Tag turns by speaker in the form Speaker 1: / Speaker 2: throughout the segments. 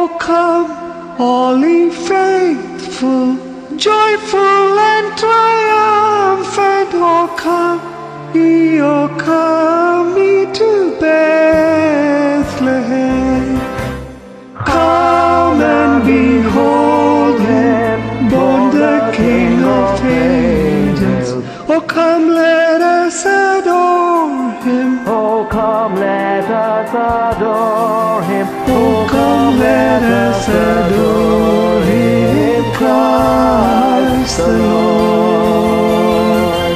Speaker 1: come, all ye faithful, joyful and triumphant. Oh come ye to Bethlehem. Come and behold him, born the King of angels. Oh come, let us adore him.
Speaker 2: Oh come, let us adore him.
Speaker 1: Oh come, let us adore him, Christ the Lord.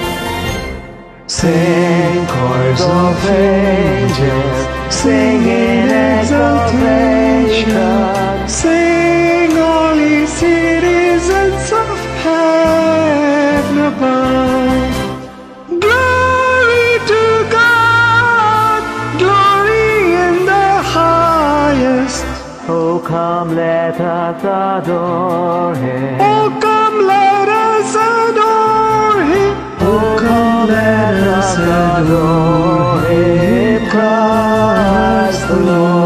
Speaker 1: Sing chorus of angels, sing in exaltation. Sing all ye citizens of heaven above. Glory to God, glory in the highest.
Speaker 2: Oh come, let us adore him.
Speaker 1: Oh come, let us adore him. Oh come, let us adore him, Christ the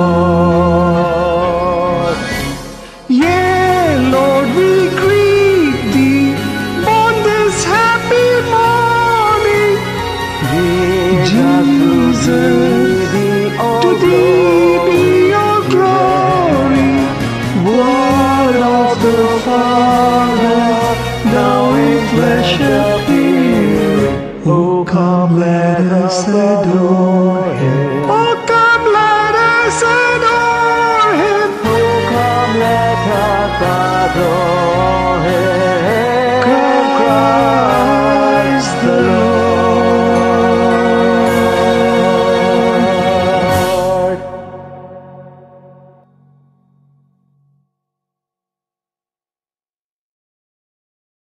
Speaker 1: Lord. Yea, Lord, we greet thee on this happy morning. Jesus, to thee be your glory. Word of the Father, now in flesh appearing. Oh come, let